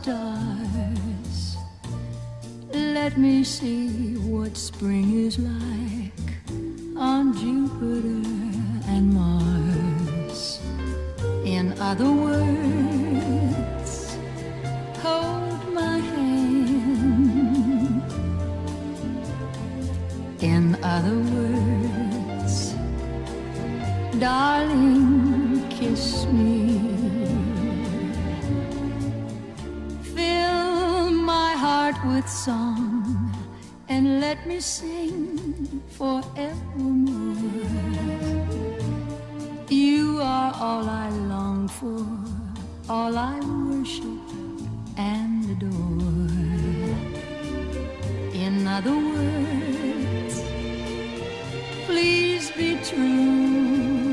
stars. Let me see what spring is like on Jupiter and Mars. In other words, hold my hand. In other words, darling, kiss me. Fill my heart with song and let me sing forevermore. You are all I long for, all I worship and adore. In other words, please be true.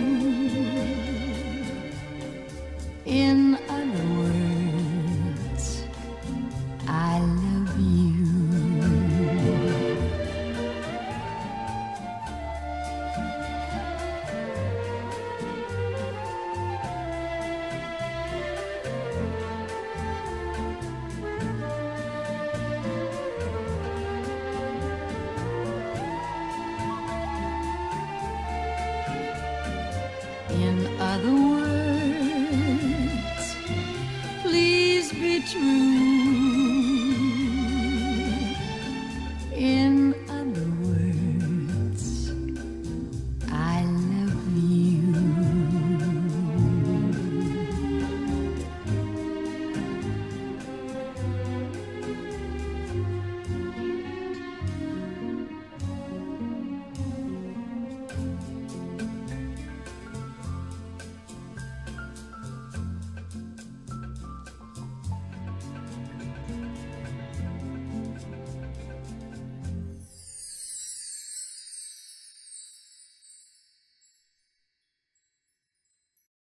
In other words, I love you. In other words,